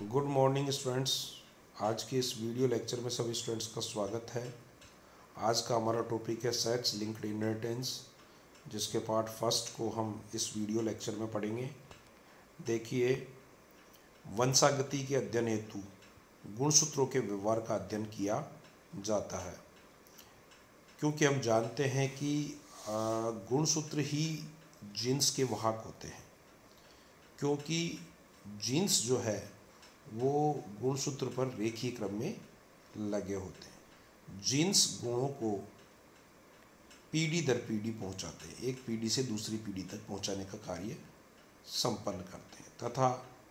Good morning students. आज के इस वीडियो लेक्चर में सभी स्टूडेंट्स का स्वागत है। आज का हमारा टॉपिक है सेक्स लिंक्ड इनहेरिटेंस, जिसके पार्ट फर्स्ट को हम इस वीडियो लेक्चर में पढ़ेंगे। देखिए, वंशागति के अध्ययन हेतु गुणसूत्रों के व्यवहार का अध्ययन किया जाता है, क्योंकि हम जानते हैं कि गुणसूत्र ही जीन्स के वाहक होते हैं। क्योंकि जीन्स जो है वो गुणसूत्र पर रेखीय क्रम में लगे होते हैं। जीन्स गुणों को पीढ़ी दर पीढ़ी पहुंचाते हैं, एक पीढ़ी से दूसरी पीढ़ी तक पहुंचाने का कार्य संपन्न करते हैं तथा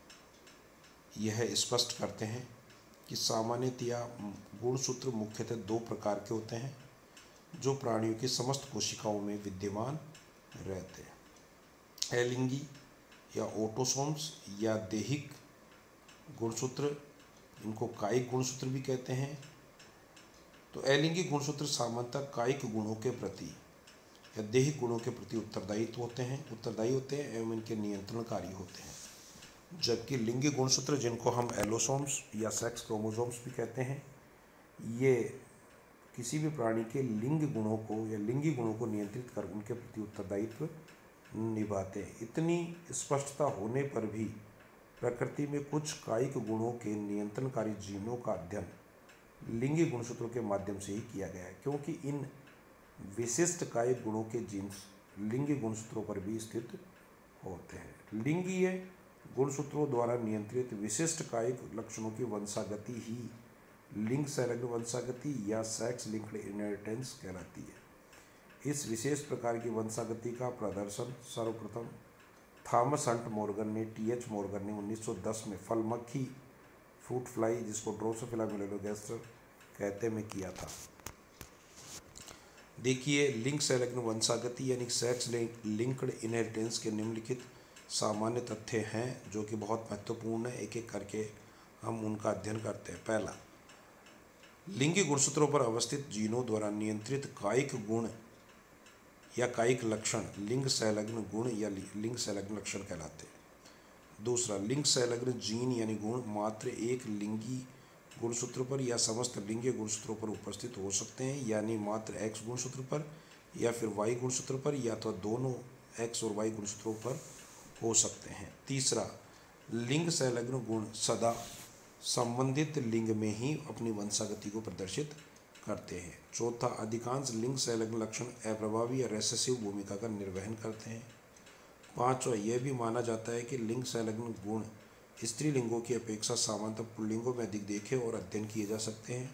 यह स्पष्ट करते हैं कि सामान्यतया गुणसूत्र मुख्यतः दो प्रकार के होते हैं जो प्राणियों की समस्त कोशिकाओं में विद्यमान रहते हैं। अलिंगी या ऑटोसोम्स या दैहिक गुणसूत्र, इनको कायिक गुणसूत्र भी कहते हैं। तो अलिंगी गुणसूत्र सामान्यतः कायिक गुणों के प्रति या दैहिक गुणों के प्रति उत्तरदायी होते हैं एवं इनके नियंत्रणकारी होते हैं। जबकि लिंगी गुणसूत्र, जिनको हम एलोसोम्स या सेक्स क्रोमोसोम्स भी कहते हैं, ये किसी भी प्राणी के लिंग गुणों को या लिंगी गुणों को नियंत्रित कर उनके प्रति उत्तरदायित्व निभाते हैं। इतनी स्पष्टता होने पर भी प्रकृति में कुछ कायिक गुणों के नियंत्रणकारी जीनों का अध्ययन लिंगी गुणसूत्रों के माध्यम से ही किया गया है, क्योंकि इन विशिष्ट कायिक गुणों के जीन्स लिंगी गुणसूत्रों पर भी स्थित होते हैं। लिंगीय गुणसूत्रों द्वारा नियंत्रित विशिष्ट कायिक लक्षणों की वंशागति ही लिंग संलग्न वंशागति या सेक्स लिंक्ड इनहेरिटेंस कहलाती है। इस विशेष प्रकार की वंशागति का प्रदर्शन सर्वप्रथम थॉमस हंट मॉर्गन ने टी.एच. मॉर्गन ने 1910 में फल मक्खी फ्रूट फ्लाई, जिसको ड्रोसोफिला मेलानोगास्टर कहते में किया था। देखिए, लिंग संलग्न वंशागति यानी सेक्स लिंक्ड इनहेरिटेंस के निम्नलिखित सामान्य तथ्य हैं जो कि बहुत महत्वपूर्ण है। एक एक करके हम उनका अध्ययन करते हैं। पहला, लिंगी गुणसूत्रों पर अवस्थित जीनों द्वारा नियंत्रित कायिक गुण या कायिक लक्षण लिंग संलग्न गुण या लिंग संलग्न लक्षण कहलाते हैं। दूसरा, लिंग संलग्न जीन यानी गुण मात्र एक लिंगी गुणसूत्र पर या समस्त लिंगी गुणसूत्रों पर उपस्थित हो सकते हैं, यानी मात्र एक्स गुणसूत्र पर या फिर वाई गुणसूत्र पर या तो दोनों एक्स और वाई गुणसूत्रों पर हो सकते हैं। तीसरा, लिंग संलग्न गुण सदा संबंधित लिंग में ही अपनी वंशागति को प्रदर्शित करते हैं। चौथा, अधिकांश लिंग संलग्न लक्षण अप्रभावी या रेसेसिव भूमिका का निर्वहन करते हैं। पांचवा, यह भी माना जाता है कि लिंग संलग्न गुण स्त्रीलिंगों की अपेक्षा सामान्यतः पुल्लिंगों में अधिक देखे और अध्ययन किए जा सकते हैं।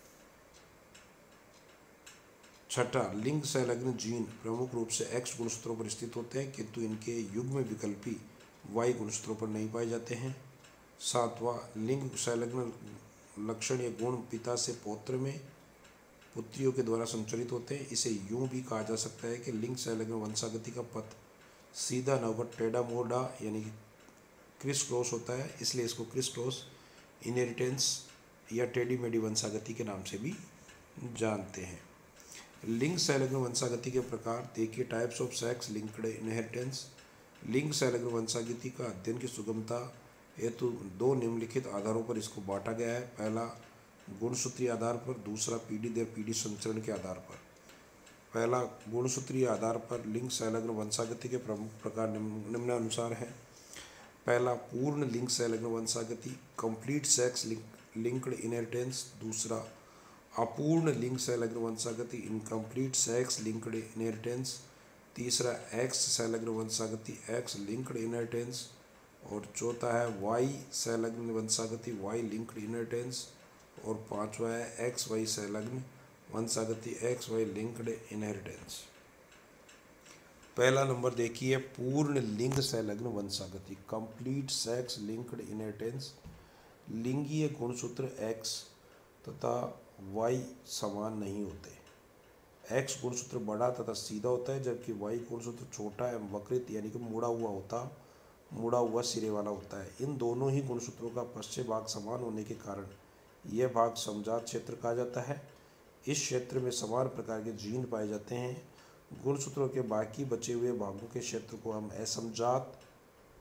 छठा, लिंग संलग्न जीन प्रमुख रूप से एक्स गुणसूत्रों पर स्थित होते हैं, किंतु इनके युग्म विकल्पी वाई गुणसूत्रों पर नहीं पाए जाते हैं। सातवां, लिंग संलग्न लक्षण या गुण पिता से पौत्र में पुत्रियों के द्वारा संचरित होते हैं। इसे यूं भी कहा जा सकता है कि लिंग संलग्न वंशागति का पथ सीधा न होकर टेढ़ा मोड़ा यानी कि क्रिस क्रॉस होता है, इसलिए इसको क्रिस क्रॉस इनहेरिटेंस या टेढ़ी मेढ़ी वंशागति के नाम से भी जानते हैं। लिंग संलग्न वंशागति के प्रकार देखिए। Types of sex linked inheritance. लिंग संलग्न वंशागति का अध्ययन की सुगमता हेतु दो निम्नलिखित आधारों पर इसको बांटा गया है। पहला, गुणसूत्रीय आधार पर, दूसरा पीढ़ी दर पीढ़ी संचरण के आधार पर। पहला, गुणसूत्रीय आधार पर लिंग संलग्न वंशागति के प्रमुख प्रकार निम्नानुसार हैं। पहला, पूर्ण लिंग संलग्न वंशागति कंप्लीट सेक्स लिंक्ड इनहेरिटेंस। दूसरा, अपूर्ण लिंग संलग्न वंशागति इनकम्प्लीट सेक्स लिंक्ड इनहेरिटेंस। तीसरा, एक्स संलग्न वंशागति एक्स लिंक्ड इनहेरिटेंस। और चौथा है वाई संलग्न वंशागति वाई लिंक्ड इनहेरिटेंस। और पांचवा है एक्स वाई संलग्न वंशागति एक्स वाई लिंक्ड इनहेरिटेंस। पहला नंबर देखिए, पूर्ण लिंग संलग्न वंशागति कंप्लीट सेक्स लिंक्ड इनहेरिटेंस। लिंगीय गुणसूत्र एक्स तथा वाई समान नहीं होते। एक्स गुणसूत्र बड़ा तथा सीधा होता है, जबकि वाई गुणसूत्र छोटा एवं वक्रित यानी कि मुड़ा हुआ सिरे वाला होता है। इन दोनों ही गुणसूत्रों का पश्चिम भाग समान होने के कारण यह भाग समजात क्षेत्र कहा जाता है। इस क्षेत्र में समान प्रकार के जीन पाए जाते हैं। गुणसूत्रों के बाकी बचे हुए भागों के क्षेत्र को हम असमजात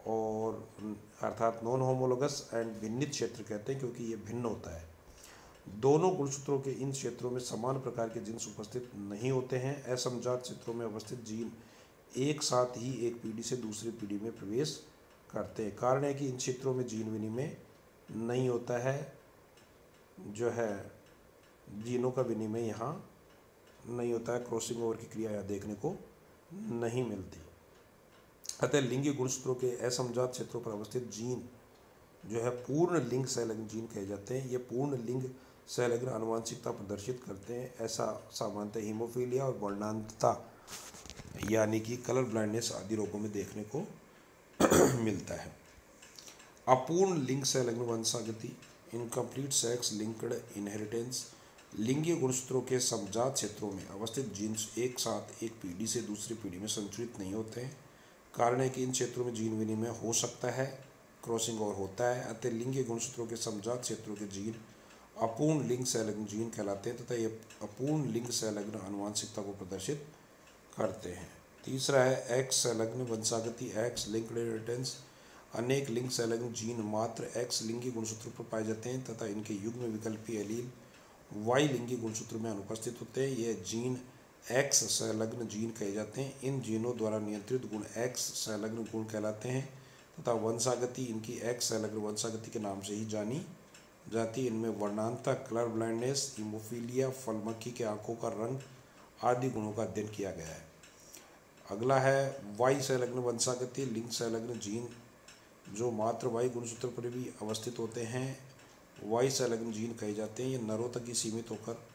और अर्थात नॉन होमोलोगस एंड भिन्नित क्षेत्र कहते हैं, क्योंकि ये भिन्न होता है। दोनों गुणसूत्रों के इन क्षेत्रों में समान प्रकार के जीन्स उपस्थित नहीं होते हैं। असमजात क्षेत्रों में अवस्थित जीन एक साथ ही एक पीढ़ी से दूसरी पीढ़ी में प्रवेश करते हैं। कारण है कि इन क्षेत्रों में जीन विनिमय नहीं होता है, जो है जीनों का विनिमय यहाँ नहीं होता है, क्रॉसिंग ओवर की क्रिया यहाँ देखने को नहीं मिलती। अतः लिंगी गुणसूत्रों के असमजात क्षेत्रों पर अवस्थित जीन जो है पूर्ण लिंग संलग्न जीन कहे जाते हैं। ये पूर्ण लिंग संलग्न आनुवंशिकता प्रदर्शित करते हैं। ऐसा सामान्यतः हीमोफीलिया और वर्णांतता यानी कि कलर ब्लाइंडनेस आदि रोगों में देखने को मिलता है। अपूर्ण लिंग संलग्न वंशागति, इनकम्प्लीट सेक्स लिंक्ड इनहेरिटेंस, लिंगीय गुणसूत्रों के समजात क्षेत्रों में अवस्थित जीन्स एक साथ एक पीढ़ी से दूसरी पीढ़ी में संचरित नहीं होते हैं। कारण है कि इन क्षेत्रों में जीन विनिमय हो सकता है, क्रॉसिंग ओवर होता है। अतः लिंगीय गुणसूत्रों के समजात क्षेत्रों के जीन अपूर्ण लिंग संलग्न जीन कहलाते हैं तथा ये अपूर्ण लिंग संलग्न आनुवंशिकता को प्रदर्शित करते हैं। तीसरा है एक्स संलग्न वंशागति, एक्स लिंक्ड इनहेरिटेंस। अनेक लिंग संलग्न जीन मात्र एक्स लिंगी गुणसूत्र पर पाए जाते हैं तथा इनके युग्म विकल्पी एलील वाई लिंगी गुणसूत्र में अनुपस्थित होते हैं। यह जीन एक्स संलग्न जीन कहे जाते हैं। इन जीनों द्वारा नियंत्रित गुण एक्स संलग्न गुण कहलाते हैं तथा वंशागति इनकी एक्स संलग्न वंशागति के नाम से ही जानी जाती है। इनमें वर्णांतता, कलर ब्लाइंडनेस, हीमोफीलिया, फलमक्खी के आंखों का रंग आदि गुणों का अध्ययन किया गया है। अगला है वाई संलग्न वंशागति, लिंग संलग्न जीन जो मात्र वाई गुणसूत्र पर भी अवस्थित होते हैं वाई संलग्न जीन कहे जाते हैं। ये नरों तक ही सीमित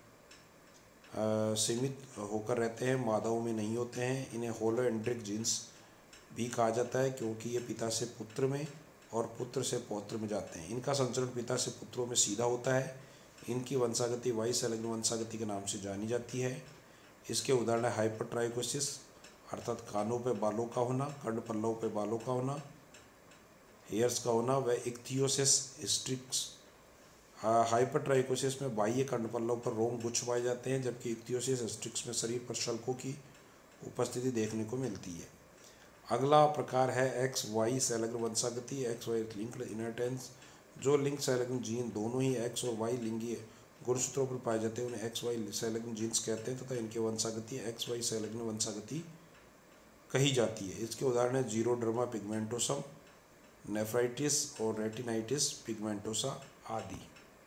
होकर रहते हैं, मादाओं में नहीं होते हैं। इन्हें होलोएंड्रिक जीन्स भी कहा जाता है क्योंकि ये पिता से पुत्र में और पुत्र से पौत्र में जाते हैं। इनका संचरण पिता से पुत्रों में सीधा होता है। इनकी वंशागति वाई संलग्न वंशागति के नाम से जानी जाती है। इसके उदाहरण है हाइपरट्राइकोसिस अर्थात कानों पे बालों का होना, कर्णपल्लवों पे बालों का होना, हेयर्स का होना, व इक्थियोसिस हिस्ट्रिक्स। हाइपरट्राइकोसिस में बाह्य कर्णपल्लव पर रोम गुच्छ पाए जाते हैं, जबकि इक्थियोसिस हिस्ट्रिक्स में शरीर पर शल्कों की उपस्थिति देखने को मिलती है। अगला प्रकार है एक्स वाई संलग्न वंशागति, एक्स वाई लिंक्ड इनहेरिटेंस। जो लिंग संलग्न जीन दोनों ही एक्स और वाई लिंगीय गुणसूत्रों पर पाए जाते हैं उन्हें एक्स वाई संलग्न जीन्स कहते हैं तथा इनकी वंशागति एक्स वाई संलग्न वंशागति कही जाती है। इसके उदाहरण है जीरोडर्मा पिगमेंटोसम, नेफ्राइटिस और रेटिनाइटिस पिगमेंटोसा आदि।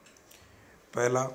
पहला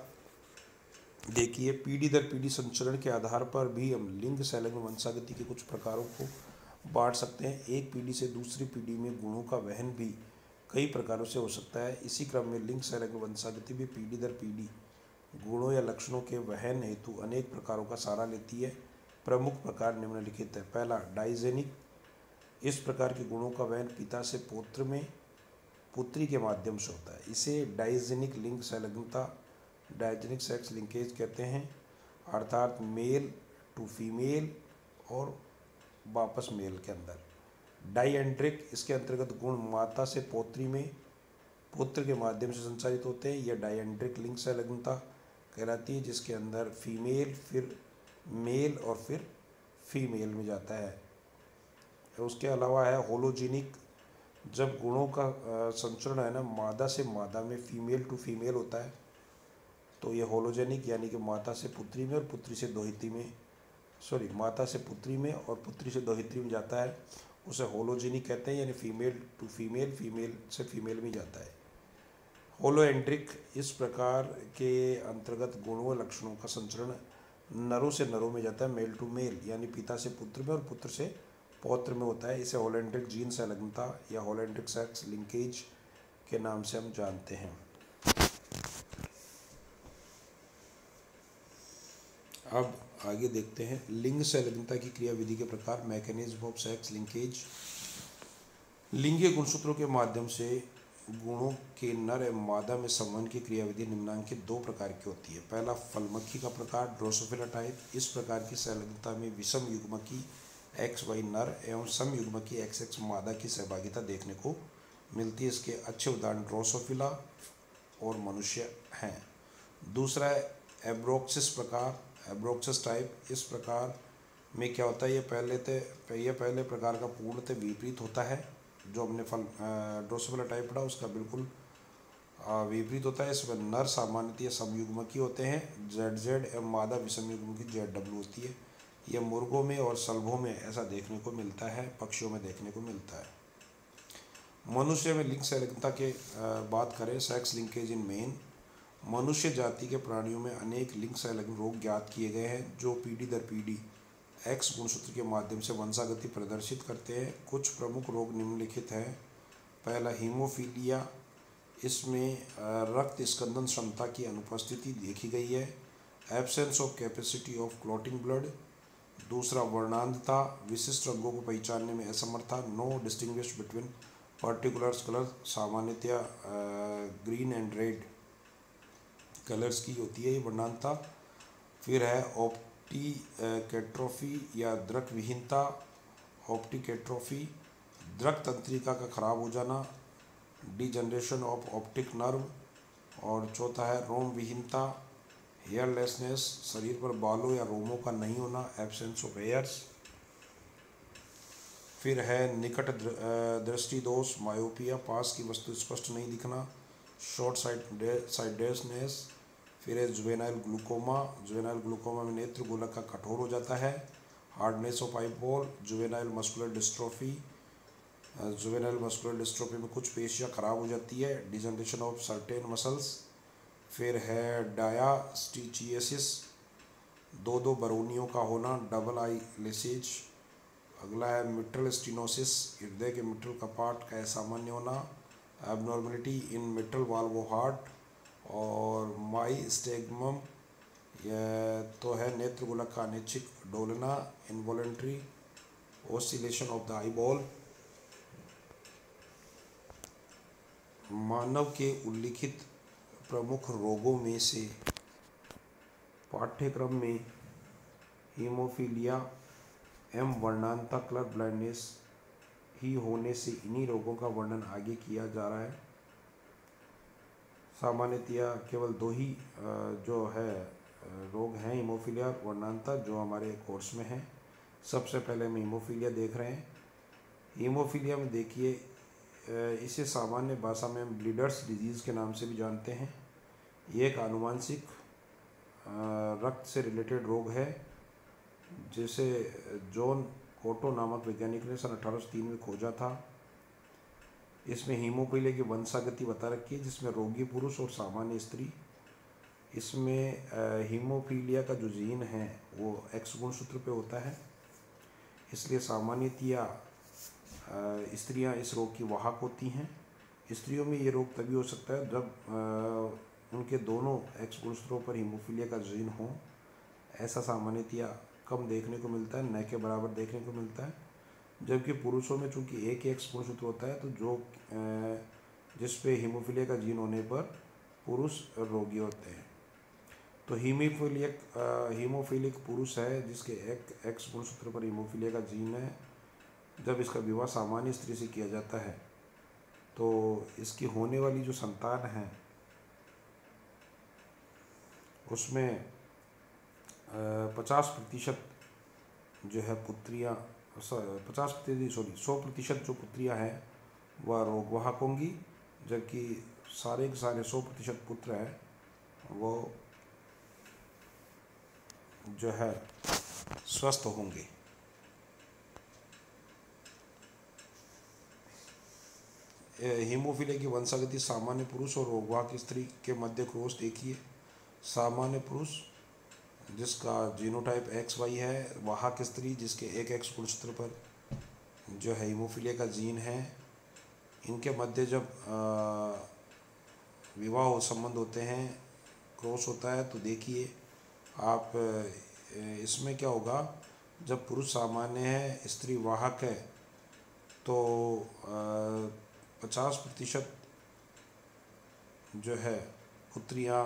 देखिए, पीढ़ी दर पीढ़ी संचरण के आधार पर भी हम लिंग संलग्न वंशागति के कुछ प्रकारों को बांट सकते हैं। एक पीढ़ी से दूसरी पीढ़ी में गुणों का वहन भी कई प्रकारों से हो सकता है। इसी क्रम में लिंग संलग्न वंशागति भी पीढ़ी दर पीढ़ी गुणों या लक्षणों के वहन हेतु अनेक प्रकारों का सहारा लेती है। प्रमुख प्रकार निम्नलिखित है। पहला डाइजेनिक, इस प्रकार के गुणों का वहन पिता से पौत्र में पुत्री के माध्यम से होता है। इसे डाइजेनिक लिंग संलग्नता, डाइजेनिक सेक्स लिंकेज कहते हैं, अर्थात मेल टू फीमेल और वापस मेल के अंदर। डाइएंड्रिक, इसके अंतर्गत गुण माता से पौत्री में पुत्र के माध्यम से संचारित होते हैं। यह डाइएंड्रिक लिंग संलग्नता कहलाती है, जिसके अंदर फीमेल फिर मेल और फिर फीमेल में जाता है। उसके अलावा है होलोजेनिक, जब गुणों का संचरण है ना मादा से मादा में फीमेल टू फीमेल होता है तो ये होलोजेनिक यानी कि माता से पुत्री में और पुत्री से दोहित्री में माता से पुत्री में और पुत्री से दोहित्री में जाता है, उसे होलोजेनिक कहते हैं, यानी फीमेल टू फीमेल, फीमेल से फीमेल में जाता है। होलोएंड्रिक, इस प्रकार के अंतर्गत गुणों व लक्षणों का संचरण नरों से नरों में जाता है, मेल टू मेल, यानी पिता से पुत्र में और पुत्र से पौत्र में होता है। इसे होलोएंड्रिक जीन संलग्नता या होलोएंड्रिक सेक्स लिंकेज के नाम से हम जानते हैं। अब आगे देखते हैं लिंग संलग्नता की क्रियाविधि के प्रकार, मैकेनिज्म ऑफ सेक्स लिंकेज। लिंगीय गुणसूत्रों के माध्यम से गुणों के नर एवं मादा में संवहन की क्रियाविधि निम्नांकित दो प्रकार की होती है। पहला फलमक्खी का प्रकार, ड्रोसोफिला टाइप। इस प्रकार की संलग्नता में विषम युग्मकी एक्स वाई नर एवं सम युग्मकी एक्स एक्स मादा की सहभागिता देखने को मिलती है। इसके अच्छे उदाहरण ड्रोसोफिला और मनुष्य हैं। दूसरा है एब्रोक्सिस प्रकार, एब्रोक्सिस टाइप। इस प्रकार में क्या होता है, ये पहले प्रकार का पूर्णतः विपरीत होता है। जो हमने ड्रोसोफिला टाइप पढ़ा उसका बिल्कुल विपरीत होता है। इसमें नर सामान्यतः समयुग्मकी होते हैं, ZZ एवं मादा विषम युग्मकी ZW होती है। यह मुर्गों में और सल्भों में ऐसा देखने को मिलता है, पक्षियों में देखने को मिलता है। मनुष्य में लिंग संलग्नता के बात करें, सेक्स लिंकेज इन मेन, मनुष्य जाति के प्राणियों में अनेक लिंग संलग्न रोग ज्ञात किए गए हैं जो पीढ़ी दर पीढ़ी एक्स गुणसूत्र के माध्यम से वंशागति प्रदर्शित करते हैं। कुछ प्रमुख रोग निम्नलिखित हैं। पहला हीमोफीलिया, इसमें रक्त स्कंदन क्षमता की अनुपस्थिति देखी गई है, absence of capacity of clotting blood. दूसरा वर्णांधता, विशिष्ट रंगों को पहचानने में असमर्थता, no distinguish between particular colour, सामान्यतया ग्रीन एंड रेड कलर्स की होती है ये वर्णांधता। फिर है ऑप्टिकेट्रोफी या दृक विहीनता, ऑप्टिकेट्रोफी दृक तंत्रिका का खराब हो जाना, डिजनरेशन ऑफ ऑप्टिक नर्व। और चौथा है रोम विहीनता, हेयरलेसनेस, शरीर पर बालों या रोमों का नहीं होना, एब्सेंस ऑफ हेयर्स। फिर है निकट दृष्टि दोष, मायोपिया, पास की वस्तु स्पष्ट नहीं दिखना, शॉर्ट साइडेडनेस। फिर है जुवेनाइल ग्लूकोमा, जुवेनाइल ग्लूकोमा में नेत्र गोलक का कठोर हो जाता है, hardness of eyeball, juvenile muscular dystrophy, juvenile muscular dystrophy में कुछ पेशियाँ खराब हो जाती है, डिजनरेशन ऑफ सर्टेन मसल्स। फिर है डायास्टिचियसिस, दो बरूनियों का होना, डबल आई लिसेज। अगला है मिट्रल स्टीनोसिस, हृदय के मिट्रल कपाट का असामान्य होना, abnormality in mitral valve heart. और माइस्टेगमम, यह तो है नेत्र गोलक का अनैच्छिक डोलना, involuntary oscillation of the eyeball. मानव के उल्लिखित प्रमुख रोगों में से पाठ्यक्रम में हीमोफीलिया एवं वर्णांधता कलर ब्लाइंडनेस ही होने से इन्हीं रोगों का वर्णन आगे किया जा रहा है। सामान्यतया केवल दो ही जो है रोग हैं, हीमोफीलिया और वर्णांधता, जो हमारे कोर्स में हैं। सबसे पहले हम हीमोफीलिया देख रहे हैं। हीमोफीलिया में देखिए, इसे सामान्य भाषा में हम ब्लीडर्स डिजीज़ के नाम से भी जानते हैं। ये एक आनुवांशिक रक्त से रिलेटेड रोग है जिसे जॉन कोटो नामक वैज्ञानिक ने सन 1803 में खोजा था। इसमें हीमोफीलिया की वंशागति बता रखी है, जिसमें रोगी पुरुष और सामान्य स्त्री। इसमें हीमोफीलिया का जो जीन है वो एक्स गुणसूत्र पे होता है, इसलिए सामान्यतया स्त्रियां इस रोग की वाहक होती हैं। स्त्रियों में ये रोग तभी हो सकता है जब उनके दोनों एक्स गुणसूत्रों पर हीमोफीलिया का जीन हो। ऐसा सामान्यतया कम देखने को मिलता है, न के बराबर देखने को मिलता है। जबकि पुरुषों में चूंकि एक ही एक्स गुणसूत्र होता है, तो जो जिस पे हीमोफीलिया का जीन होने पर पुरुष रोगी होते हैं। तो हीमोफीलिक पुरुष है जिसके एक एक्स गुणसूत्र पर हीमोफीलिया का जीन है। जब इसका विवाह सामान्य स्त्री से किया जाता है तो इसकी होने वाली जो संतान है उसमें 50% जो है पुत्रियाँ, 100% जो पुत्रियाँ हैं वह रोगवाहक होंगी, जबकि सारे के सारे 100% पुत्र हैं वो जो है स्वस्थ होंगे। हीमोफीलिया की वंशागति सामान्य पुरुष और रोगवाहक स्त्री के मध्य क्रॉस देखिए। सामान्य पुरुष जिसका जीनोटाइप XY है, वाहक स्त्री जिसके एक एक्स गुणसूत्र पर जो है हीमोफीलिया का जीन है, इनके मध्य जब विवाह संबंध होते हैं, क्रॉस होता है, तो देखिए आप इसमें क्या होगा, जब पुरुष सामान्य है स्त्री वाहक है तो 50% जो है पुत्रियाँ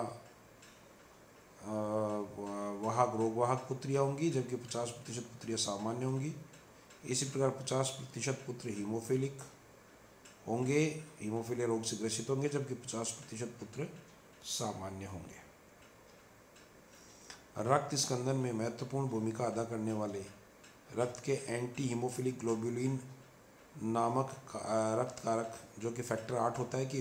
रोगवाहक पुत्रियाँ होंगी, जबकि 50% पुत्रियाँ सामान्य होंगी। इसी प्रकार 50% पुत्र हीमोफिलिक होंगे, हीमोफीलिया रोग से ग्रसित होंगे, जबकि 50% पुत्र सामान्य होंगे। रक्त स्कंदन में महत्वपूर्ण भूमिका अदा करने वाले रक्त के एंटी हीमोफिलिक ग्लोबुलिन नामक रक्त कारक जो कि फैक्टर 8 होता है कि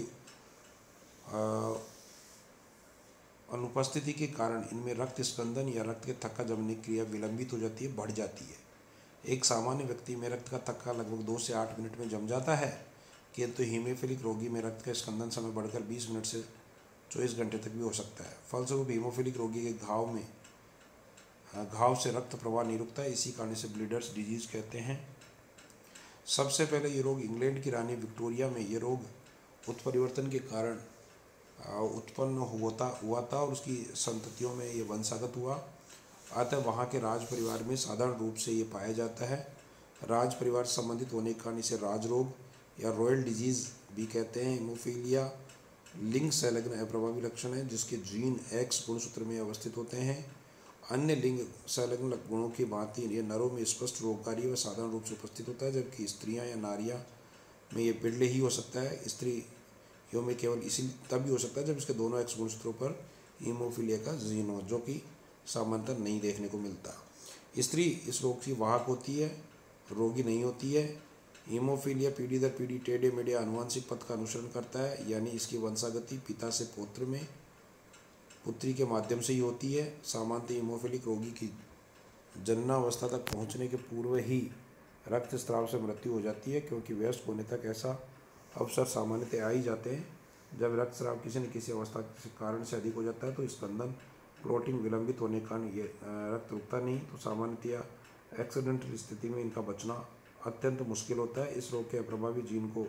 अनुपस्थिति के कारण इनमें रक्त स्पंदन या रक्त के थक्का जमने की क्रिया विलंबित हो जाती है, बढ़ जाती है। एक सामान्य व्यक्ति में रक्त का थक्का लगभग 2 से 8 मिनट में जम जाता है, किंतु हीमोफिलिक रोगी में रक्त का स्पंदन समय बढ़कर 20 मिनट से 24 घंटे तक भी हो सकता है। फलस्वरूप हीमोफिलिक रोगी के घाव से रक्त प्रवाह नहीं रुकता है, इसी कारण से ब्लीडर्स डिजीज कहते हैं। सबसे पहले ये रोग इंग्लैंड की रानी विक्टोरिया में ये रोग उत्परिवर्तन के कारण उत्पन्न हुआ था और उसकी संततियों में ये वंशागत हुआ। अतः वहाँ के राज परिवार में साधारण रूप से ये पाया जाता है। राज परिवार से संबंधित होने के कारण इसे राजरोग या रॉयल डिजीज़ भी कहते हैं। हीमोफीलिया लिंग संलग्न अप्रभावी लक्षण है जिसके जीन एक्स गुणसूत्र में अवस्थित होते हैं। अन्य लिंग संलग्न गुणों की भांति ये नरों में स्पष्ट रोगकारी व साधारण रूप से उपस्थित होता है, जबकि स्त्रियां या नारियां में ये बिरले ही हो सकता है। स्त्रियों में केवल इसी तभी हो सकता है जब इसके दोनों एक्स गुणसूत्रों पर हीमोफीलिया का जीन हो, जो कि सामान्यतः नहीं देखने को मिलता। स्त्री इस रोग की वाहक होती है, रोगी नहीं होती है। हीमोफीलिया पीढ़ी दर पीढ़ी टेढ़े मेढ़े आनुवंशिक पथ का अनुसरण करता है, यानी इसकी वंशागति पिता से पुत्र में पुत्री के माध्यम से ही होती है। सामान्यतः हीमोफिलिक रोगी की जन्नावस्था तक पहुंचने के पूर्व ही रक्तस्राव से मृत्यु हो जाती है, क्योंकि वयस्क होने तक ऐसा अवसर सामान्यतः आ ही जाते हैं। जब रक्तस्राव किसी न किसी अवस्था के कारण से अधिक हो जाता है तो स्पंदन क्लॉटिंग विलंबित होने के कारण ये रक्त रुकता नहीं, तो सामान्यतः एक्सीडेंटल स्थिति में इनका बचना अत्यंत मुश्किल होता है। इस रोग के अप्रभावी जीन को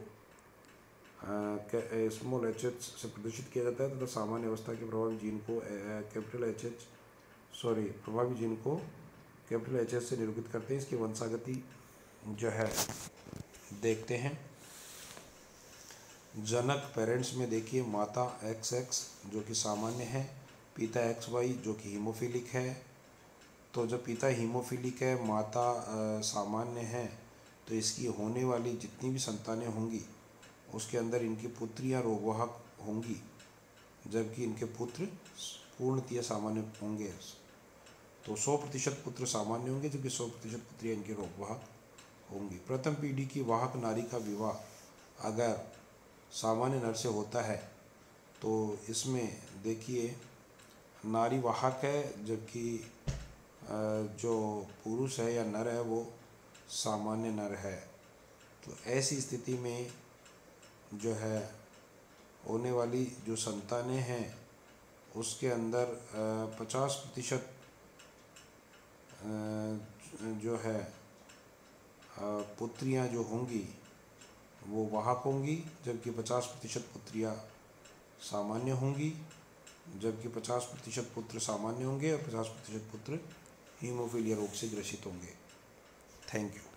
स्मॉल HH से प्रदर्शित किया जाता है तथा सामान्य अवस्था के प्रभावी जीन को प्रभावी जीन को कैपिटल HS से निरूपित करते हैं। इसकी वंशागति जो है देखते हैं। जनक पेरेंट्स में देखिए माता XX जो कि सामान्य है, पिता XY जो कि हीमोफिलिक है। तो जब पिता हीमोफिलिक है, माता सामान्य है, तो इसकी होने वाली जितनी भी संतानें होंगी उसके अंदर इनकी पुत्रियां रोगवाहक होंगी, जबकि इनके पुत्र पूर्णतः सामान्य होंगे। तो 100% पुत्र सामान्य होंगे जबकि 100% पुत्रियां इनके रोगवाहक होंगी। प्रथम पीढ़ी की वाहक नारी का विवाह अगर सामान्य नर से होता है तो इसमें देखिए नारी वाहक है, जबकि जो पुरुष है या नर है वो सामान्य नर है। तो ऐसी स्थिति में जो है होने वाली जो संतानें हैं उसके अंदर 50% जो है पुत्रियां जो होंगी वो वाहक होंगी, जबकि 50% पुत्रियां सामान्य होंगी, जबकि 50% पुत्र सामान्य होंगे और 50% पुत्र हीमोफीलिया रोग से ग्रसित होंगे। Thank you.